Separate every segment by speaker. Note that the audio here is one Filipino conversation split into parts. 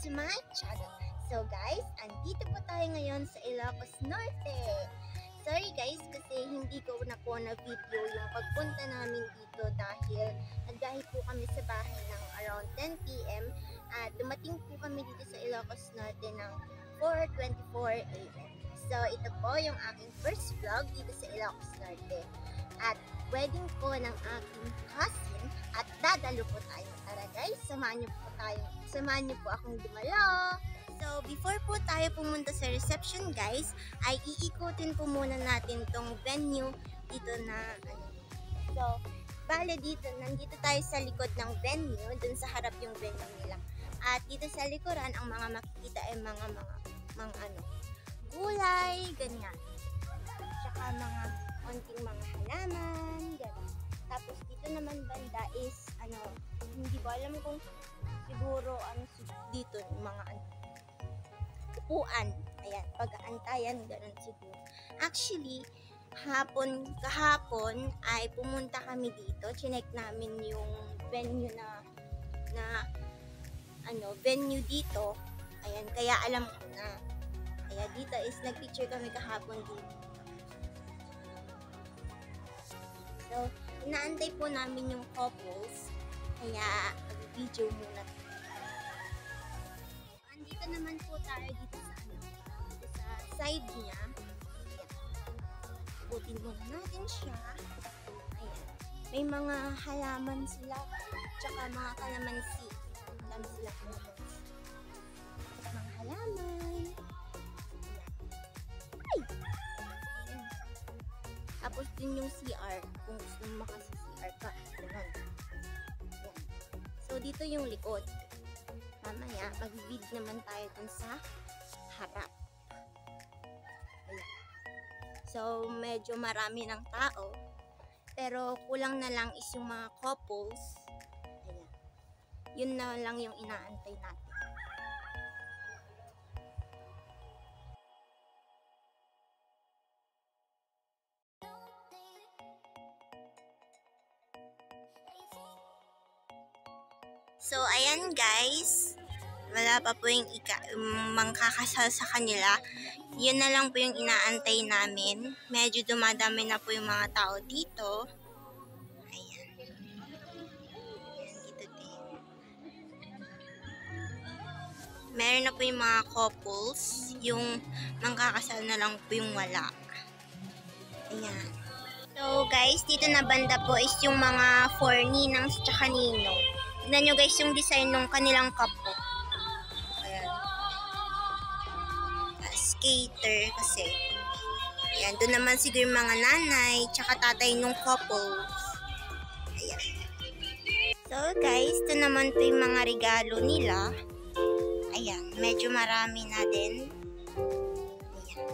Speaker 1: to my channel. So guys, andito po tayo ngayon sa Ilocos Norte. Sorry guys kasi hindi ko na po na video yung pagpunta namin dito dahil nagdahil po kami sa bahay ng around 10 PM at dumating po kami dito sa Ilocos Norte ng 4:24 AM. So ito po yung aking first vlog dito sa Ilocos Norte. At wedding po ng aking cousin at dadalo po tayo. Tara guys, samahan niyo po akong dumalo. So before po tayo pumunta sa reception guys, ay iikutin po muna natin tong venue dito na So, bale dito, nandito tayo sa likod ng venue, dun sa harap yung venue nila. At dito sa likuran, ang mga makikita ay mga gulay, ganyan. Tsaka mga konting mga halaman, gano'n. Tapos dito naman banda is, hindi ko alam kung siguro, dito, mga upuan. Ayan, pag-aantayan, gano'n siguro. Actually, kahapon ay pumunta kami dito. Chinek namin yung venue venue dito. Ayan, kaya alam ko na. Kaya dito is nagpicture kami kahapon dito. So, inaantay po namin yung couples. Kaya, mag-video muna. Andito naman po tayo dito sa side niya. Putin muna natin siya. Ayan. May mga halaman sila. Tsaka mga kalamansi. Dami sila kalamansi. Mga halaman. Ay! Ayan. Tapos din yung CR. Kung gusto mo makasi-CR ka. Ayan. So, dito yung likod. Mamaya, mag-vid naman tayo dun sa harap. Ayan. So, medyo marami ng tao. Pero, kulang na lang is yung mga couples. Ayan. Yun na lang yung inaantay natin. So, ayan guys. Wala pa po yung mangkakasal sa kanila. Yun na lang po yung inaantay namin. Medyo dumadami na po yung mga tao dito. Ayan. Ayan, dito din. Meron na po yung mga couples. Yung mangkakasal na lang po yung wala. Ayan. So guys, dito na banda po is yung mga for ninang tsaka ninong. Tignan nyo guys yung design ng kanilang cup po. Ayan. Skater kasi. Ayan, doon naman siguro yung mga nanay tsaka tatay nung couple. Ayan. So guys, ito naman po yung mga regalo nila. Ayan, medyo marami na din. Ayan.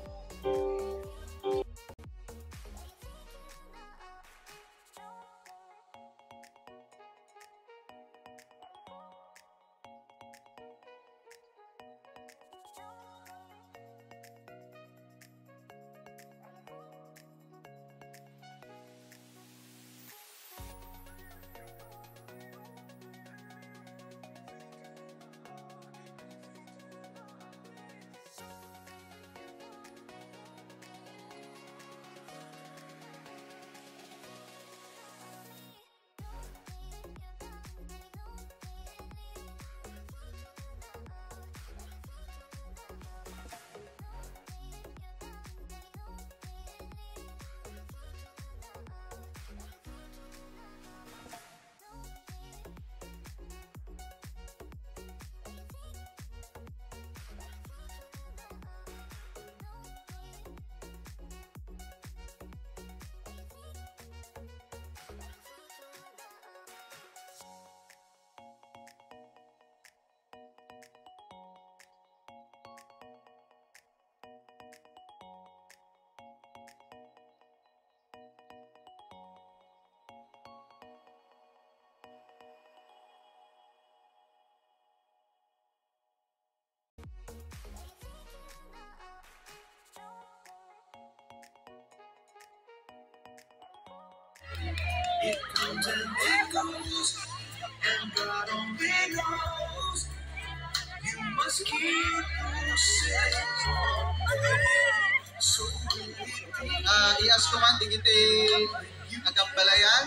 Speaker 2: It comes and it goes, and God only knows. You
Speaker 3: Ias ko man, digiti agambalayan,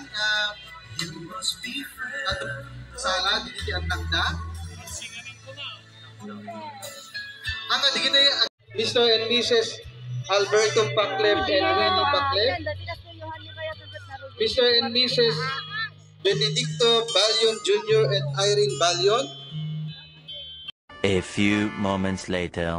Speaker 3: at sala, digiti ang nakda. Ang digiti, Mr. and Mrs. Alberto Pacleb and Rene Pacleb, Mr. and Mrs. Benedicto Balyon Jr. and Irene Balyon.
Speaker 4: A few moments later.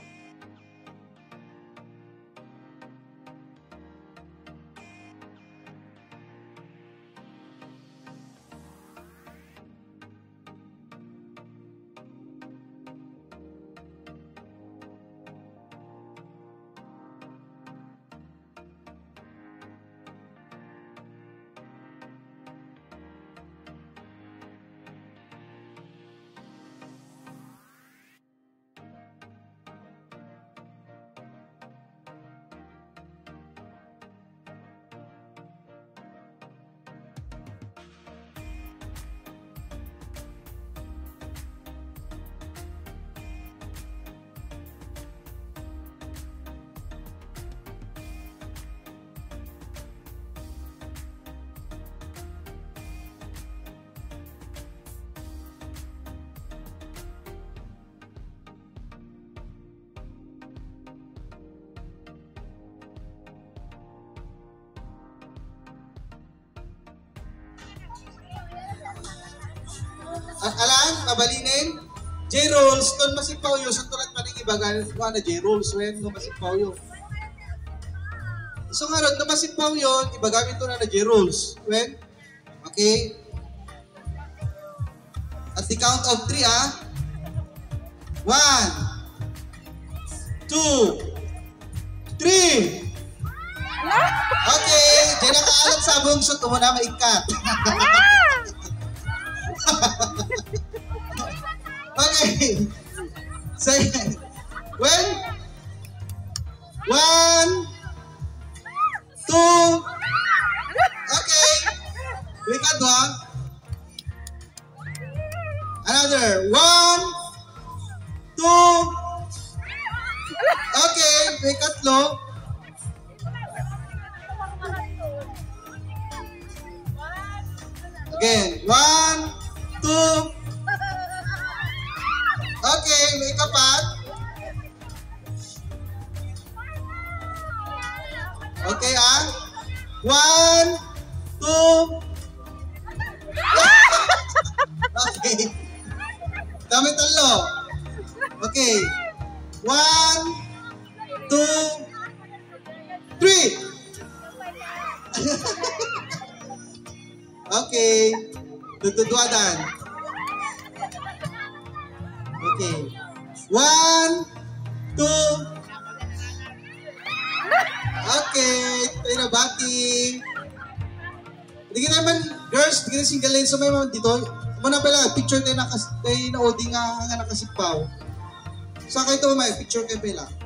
Speaker 3: Alam, mabalinin, J-Rolls, kung masipaw yun, sa tulad manigibagan, kung ano J-Rolls, when masipaw yun. So nga ron, kung masipaw yun, ibagamit ito na J-Rolls, when, okay? At the count of 3, 1, 2, 3. Okay, dyan nakaalat sa bungsot, mo na maikat. Okay. So, when? 1, 2. Okay. We got one. Another. 1, 2. Okay. We got low. Again. 1, 2. Okay, may kapat. Okay, 1, 2. Okay. Kami talo. Okay. 1, 2, 3. Okay. Tutuduadan. Okay. 1, 2. Okay. Tayo na bati. Hindi ka naman, girls, hindi ka na single lane. So may mga dito. Muna pala, picture tayo na OD nga nakasipaw. Saan kayo ito, may picture kayo pala.